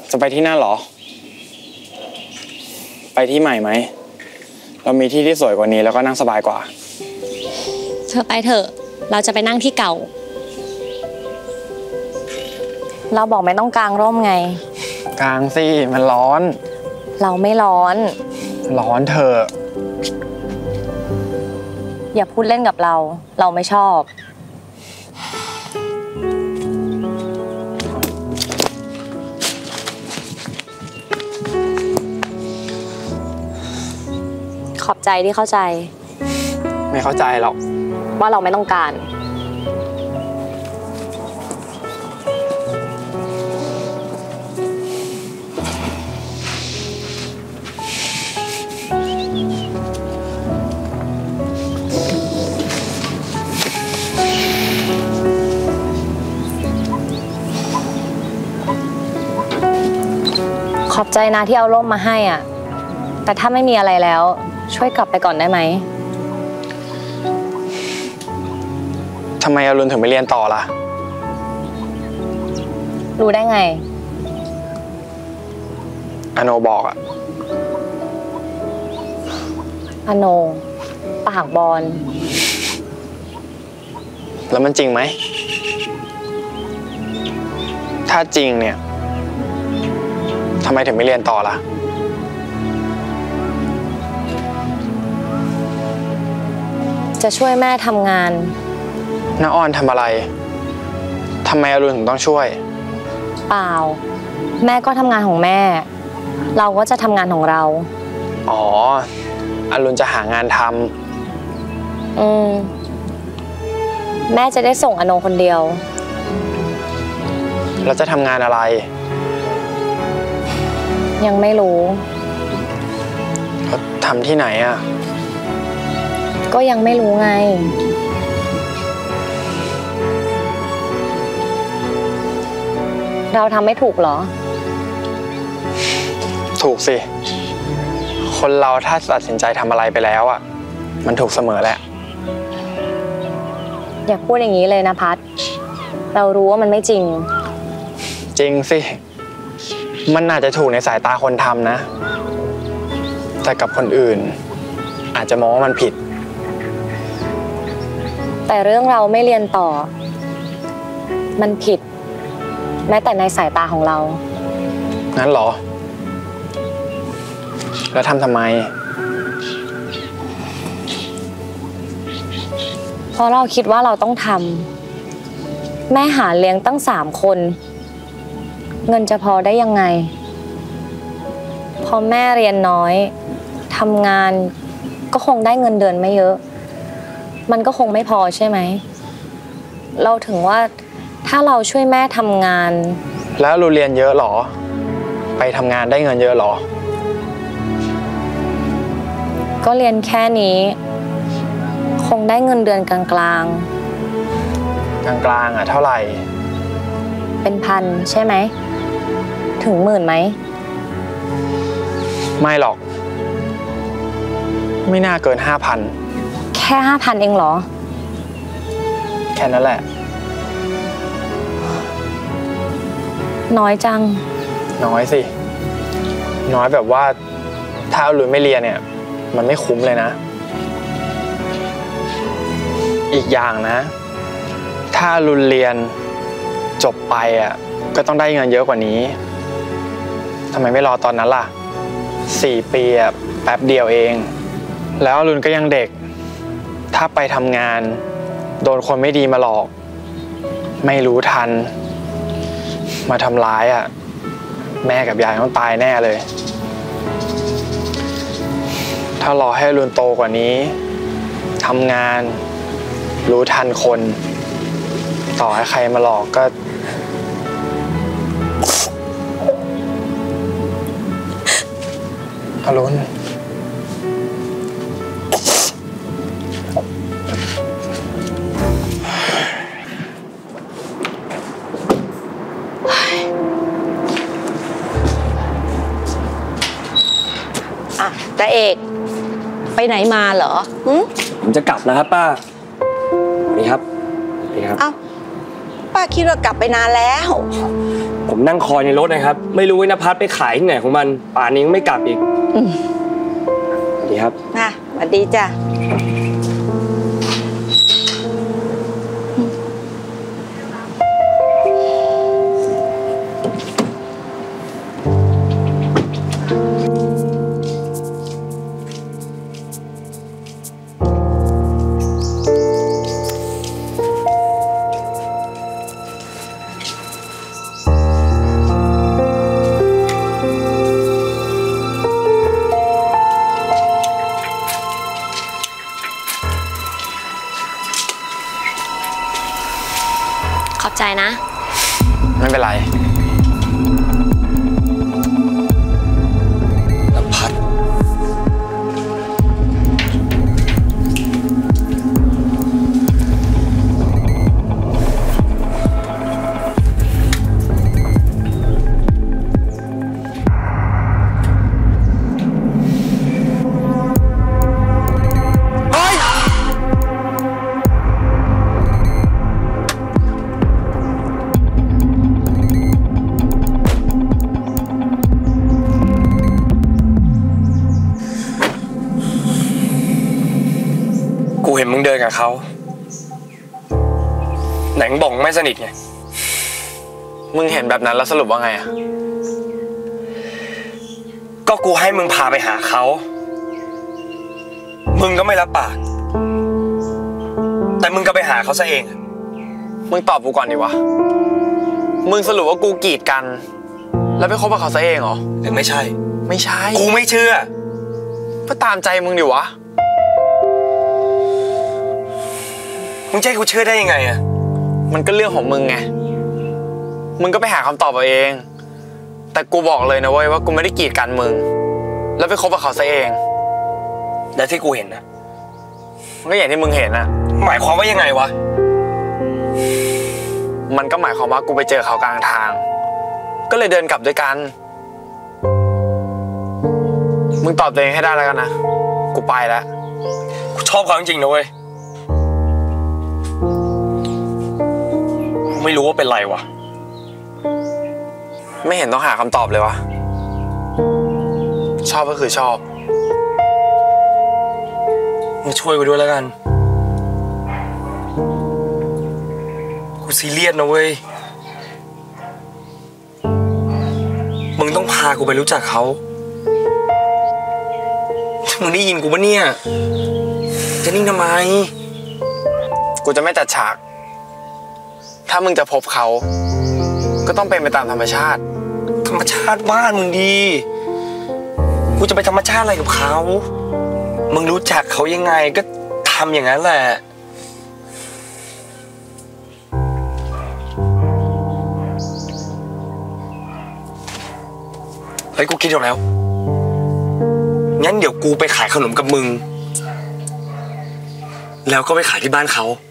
จะไปที่นั่นเหรอไปที่ใหม่ไหมเรามีที่ที่สวยกว่านี้แล้วก็นั่งสบายกว่าเธอไปเถอะเราจะไปนั่งที่เก่าเราบอกไม่ต้องกางร่มไงกางสิมันร้อนเราไม่ร้อนเถอะอย่าพูดเล่นกับเราไม่ชอบขอบใจที่เข้าใจไม่เข้าใจหรอกว่าเราไม่ต้องการขอบใจนะที่เอาร่มมาให้อ่ะแต่ถ้าไม่มีอะไรแล้วช่วยกลับไปก่อนได้ไหมทำไมอรุณถึงไม่เรียนต่อล่ะรู้ได้ไงอโนบอกอะอโนปากบอลแล้วมันจริงไหมถ้าจริงเนี่ยทำไมถึงไม่เรียนต่อล่ะจะช่วยแม่ทำงานน้าอ้อนทำอะไรทำไมอรุณถึงต้องช่วยเปล่าแม่ก็ทำงานของแม่เราก็จะทำงานของเราอ๋ออรุณจะหางานทำแม่จะได้ส่งอโนคนเดียวเราจะทำงานอะไรยังไม่รู้ทำที่ไหนอ่ะก็ยังไม่รู้ไงเราทำไม่ถูกเหรอถูกสิคนเราถ้าตัดสินใจทำอะไรไปแล้วอ่ะมันถูกเสมอแหละอย่าพูดอย่างนี้เลยนะพัดเรารู้ว่ามันไม่จริงจริงสิมันอาจจะถูกในสายตาคนทำนะแต่กับคนอื่นอาจจะมองว่ามันผิดแต่เรื่องเราไม่เรียนต่อมันผิดแม้แต่ในสายตาของเรางั้นเหรอแล้วทำไมเพราะเราคิดว่าเราต้องทำแม่หาเลี้ยงตั้ง3 คนเงินจะพอได้ยังไงพอแม่เรียนน้อยทำงานก็คงได้เงินเดือนไม่เยอะมันก็คงไม่พอใช่ไหมเราถึงว่าถ้าเราช่วยแม่ทำงานแล้วเราเรียนเยอะหรอไปทำงานได้เงินเยอะหรอก็เรียนแค่นี้คงได้เงินเดือนกลางอ่ะเท่าไหร่เป็นพันใช่ไหมถึง10,000ไหมไม่หรอกไม่น่าเกิน5,000 แค่5,000เองเหรอแค่นั้นแหละน้อยจังน้อยสิน้อยแบบว่าถ้าอรุณไม่เรียนเนี่ยมันไม่คุ้มเลยนะอีกอย่างนะถ้าอรุณเรียนจบไปอ่ะก็ต้องได้เงินเยอะกว่านี้ทำไมไม่รอตอนนั้นล่ะ4 ปีอ่ะแป๊บเดียวเองแล้วอรุณก็ยังเด็กถ้าไปทำงานโดนคนไม่ดีมาหลอกไม่รู้ทันมาทำร้ายอ่ะแม่กับยายต้องตายแน่เลยถ้ารอให้อรุณโตกว่านี้ทำงานรู้ทันคนต่อให้ใครมาหลอกก็อรุณตาเอกไปไหนมาเหรอผมจะกลับแล้วครับป้าสวัสดีครับสวัสดีครับเอ้าไปป้าคิดว่ากลับไปนานแล้วผมนั่งคอยในรถนะครับไม่รู้ว่านภัสไปขายที่ไหนของมันป่านนี้ยังไม่กลับอีกสวัสดีครับสวัสดีจ้ะขอบใจนะไม่เป็นไรนภัสกูเห็นมึงเดินกับเขาไหนมึงบอกไม่สนิทไงมึงเห็นแบบนั้นแล้วสรุปว่าไงอะก็กูให้มึงพาไปหาเขามึงก็ไม่รับปากแต่มึงก็ไปหาเขาซะเองมึงตอบกูก่อนดิวะมึงสรุปว่ากูกีดกัน แล้วไปคบกับเขาซะเองเหรอหรือไม่ใช่ไม่ใช่กูไม่เชื่อก็ตามใจมึงดิวะมึงจะให้กูเชื่อได้ยังไงอะมันก็เรื่องของมึงไงมึงก็ไปหาคำตอบเอาเองแต่กูบอกเลยนะเว้ยว่ากูไม่ได้กีดกันมึงแล้วไปคบกับเขาซะเองและที่กูเห็นนะก็อย่างที่มึงเห็นอะหมายความว่ายังไงวะมันก็หมายความว่ากูไปเจอเขากลางทางก็เลยเดินกลับด้วยกันมึงตอบตัวเองให้ได้แล้วกันนะกูไปแล้วกูชอบเขาจริงๆนะเว้ยไม่รู้ว่าเป็นไรวะไม่เห็นต้องหาคำตอบเลยวะชอบก็คือชอบมึงช่วยกูด้วยแล้วกันกูซีเรียสนะเว้ยมึงต้องพากูไปรู้จักเขามึงได้ยินกูปะเนี่ยจะนิ่งทำไมกูจะไม่จัดฉากถ้ามึงจะพบเขาก็ต้องเป็นไปตามธรรมชาติธรรมชาติบ้านมึงดีกูจะไปธรรมชาติอะไรกับเขามึงรู้จักเขายังไงก็ทำอย่างนั้นแหละเฮ้ยกูคิดออกแล้วงั้นเดี๋ยวกูไปขายขนมกับมึงแล้วก็ไปขายที่บ้านเขา